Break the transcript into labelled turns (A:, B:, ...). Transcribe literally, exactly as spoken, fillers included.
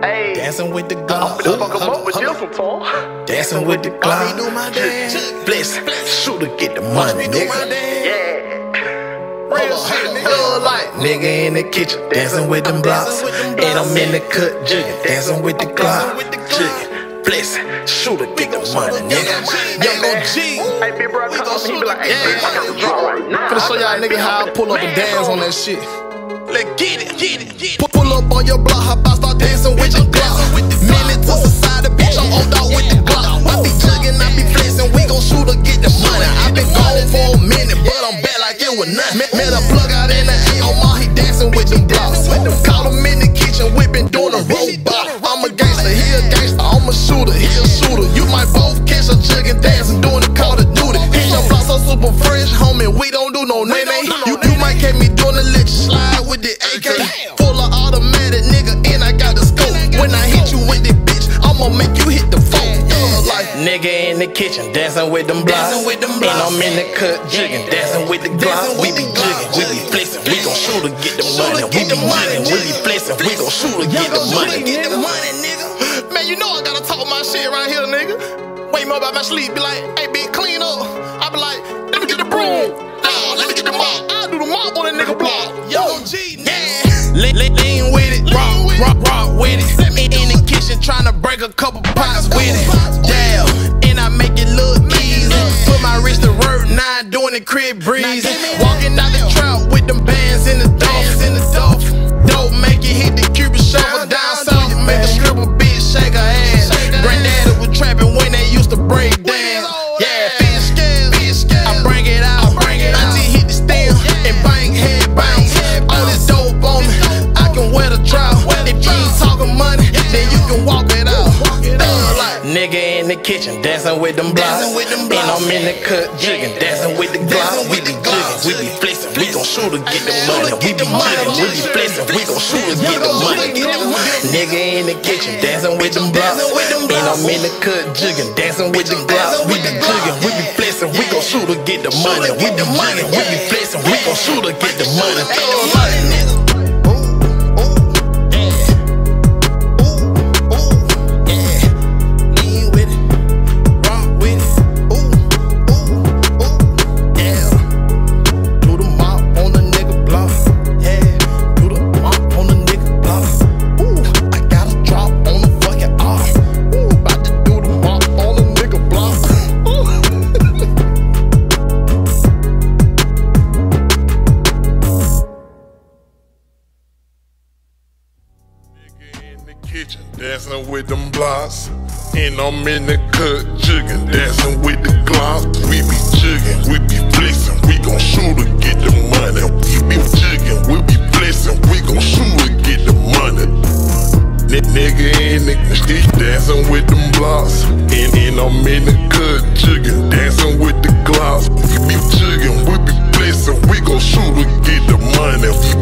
A: Hey,
B: dancing with the Glock.
A: I'm finna fuck him up with this one, Tom.
B: Dancing with the Glock. Do my dance. Bless, shooter, get the money, nigga.
A: Yeah.
B: Real shit, nigga. Like nigga in the kitchen, dancing with them blocks. And I'm in the cut, jigging, dancing with the Glock. Jigging, bless, shooter, get the money, nigga. Young O G.
A: Hey, big bro, come on, he be like, hey, bitch, I got the draw right now.
B: Finna show y'all nigga how I pull up and dance on that shit. Let's get it, get it, get it. Pull up on your block, how about start dancing with your Glock? Minute to society, bitch, I'm old out with the Glock. I be jugging, I be flexing, we gon' shoot or get the money. I been gone for a minute, but I'm back like it was nothing. Met, met a plug out in the A O M, he dancing with them blocks. Caught him in the kitchen, whipping, doing a robot. I'm a gangster, he a gangster, I'm a shooter, he a shooter. You might both catch a jugging, dancing, doing the Call of Duty. Hit your block so super fresh, homie, we don't do no nay-nay. You, you might catch me doing the let you slide with the A K. Full of automatic, nigga, and I got the scope. When I hit you with this bitch, I'ma make you hit the phone. Yeah, like nigga in the kitchen, dancing with them blocks. And I'm in the cut, jigging, dancing with the Glock. We be jigging, we be flexing, we gon' shoot or get the money. We be jigging, we be flexing, we gon' shoot or get the money. Get the money, nigga. Man, you know I gotta talk my shit right here, nigga. Wake me up out my sleep, be like, hey, bitch, clean up. I be like, let me get the broom. Nah, let me get the mop. I do the mop on that nigga block. Yo, G, yeah. Lean, lean, lean with it, rock, rock, rock with it. In, in the kitchen, tryna break a couple pots with it. Damn, and I make it look easy. Put my wrist to work, now I'm doing the crib breezy. Walking out the trap with them bands in the doff, in the doff. Dope make it hit the Cuban shovel down south. Make a stripper bitch shake her ass. Granddaddy was trapping when they used to break dance. Yeah, fish scale, I bring it out. Auntie hit the stem and bang head bounce. All this dope on me, I can wear the drought. If you ain't talking money, then you can walk it out. Nigga in the kitchen, dancing with them blocks. And I'm in the cut, jigging, dancing with the Glock. We be jigging, we be flexing, we gon' shoot or get the money. We be jigging, we be flexing, we gon' shoot or get the money. Nigga in the kitchen, dancing with them blocks. And I'm in the cut, jigging, dancing with the Glock. We be jigging, we be flexing, we gon' shoot or get the money. We be jigging, we be flexing, we gon' shoot or get the money.
C: Kitchen, dancing with them blocks. And I'm in the cut, jigging, dancing with the Glock. We be jigging, we be flexing, we gon' shoot or get the money. We be jigging, we be flexing, we gon' shoot or get the money. N nigga in the street, dancing with them blocks. And, and I'm in the cut, jigging, dancing with the Glock. We be jigging, we be flexing, we gon' shoot or get the money.